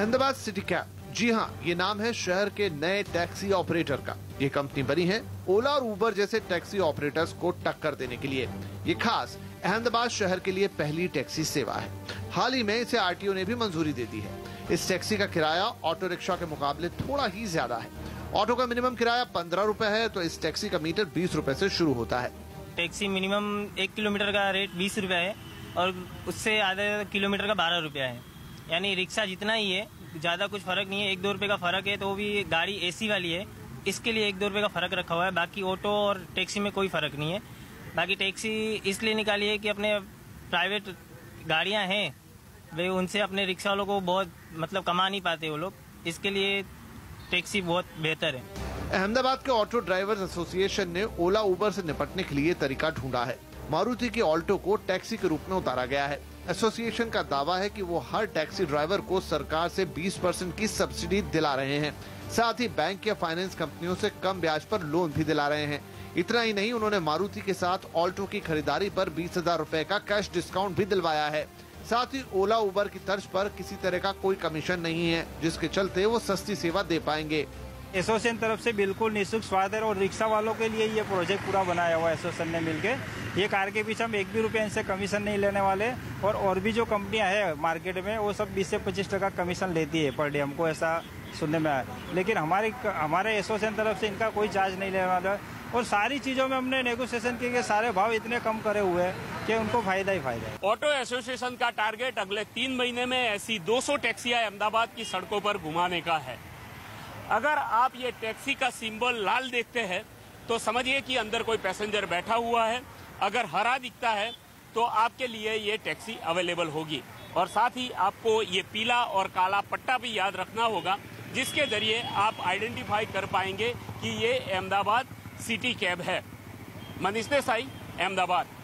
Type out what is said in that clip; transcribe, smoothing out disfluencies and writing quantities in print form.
Ahmedabad city cab, जी हाँ, ये नाम है शहर के नए टैक्सी ऑपरेटर का। ये कंपनी बनी है ओला और उबर जैसे टैक्सी ऑपरेटर्स को टक्कर देने के लिए। ये खास अहमदाबाद शहर के लिए पहली टैक्सी सेवा है। हाल ही में इसे आरटीओ ने भी मंजूरी दे दी है। इस टैक्सी का किराया ऑटो रिक्शा के मुकाबले थोड़ा ही ज्यादा है। ऑटो का मिनिमम किराया 15 रुपए है, तो इस टैक्सी का मीटर 20 रुपए से शुरू होता है। टैक्सी मिनिमम 1 किलोमीटर का रेट 20 रुपया है और उससे आधे किलोमीटर का 12 रुपया है। यानी रिक्शा जितना ही है, ज्यादा कुछ फर्क नहीं है। 1-2 रुपए का फर्क है, तो वो भी गाड़ी एसी वाली है, इसके लिए 1-2 रुपए का फर्क रखा हुआ है। बाकी ऑटो और टैक्सी में कोई फर्क नहीं है। बाकी टैक्सी इसलिए निकाली है कि अपने प्राइवेट गाड़ियां हैं, वे उनसे अपने रिक्शा वालों को बहुत कमा नहीं पाते वो लोग, इसके लिए टैक्सी बहुत बेहतर है। अहमदाबाद के ऑटो ड्राइवर्स एसोसिएशन ने ओला उबर से निपटने के लिए तरीका ढूंढा है। मारुति की ऑल्टो को टैक्सी के रूप में उतारा गया है। एसोसिएशन का दावा है कि वो हर टैक्सी ड्राइवर को सरकार से 20% की सब्सिडी दिला रहे हैं। साथ ही बैंक या फाइनेंस कंपनियों से कम ब्याज पर लोन भी दिला रहे हैं। इतना ही नहीं, उन्होंने मारुति के साथ ऑल्टो की खरीदारी पर 20,000 रुपए का कैश डिस्काउंट भी दिलवाया है। साथ ही ओला उबर की तर्ज पर किसी तरह का कोई कमीशन नहीं है, जिसके चलते वो सस्ती सेवा दे पाएंगे। एसोसिएशन तरफ से बिल्कुल निःशुल्क स्वाद है और रिक्शा वालों के लिए ये प्रोजेक्ट पूरा बनाया हुआ है एसोसिएशन ने मिलके। ये कार के पीछे हम 1 भी रुपया इनसे कमीशन नहीं लेने वाले, और भी जो कंपनियां हैं मार्केट में वो सब 20 से 25% कमीशन लेती है पर डे, हमको ऐसा सुनने में आया। लेकिन हमारे एसोसिएशन तरफ से इनका कोई चार्ज नहीं लेने वाला, और सारी चीजों में हमने नेगोशिएशन किए, सारे भाव इतने कम करे हुए हैं कि उनको फायदा ही फायदा है। ऑटो एसोसिएशन का टारगेट अगले 3 महीने में ऐसी 200 टैक्सियां अहमदाबाद की सड़कों पर घुमाने का है। अगर आप ये टैक्सी का सिंबल लाल देखते हैं तो समझिए कि अंदर कोई पैसेंजर बैठा हुआ है। अगर हरा दिखता है तो आपके लिए ये टैक्सी अवेलेबल होगी। और साथ ही आपको ये पीला और काला पट्टा भी याद रखना होगा, जिसके जरिए आप आइडेंटिफाई कर पाएंगे कि ये अहमदाबाद सिटी कैब है। मनीष देसाई, अहमदाबाद।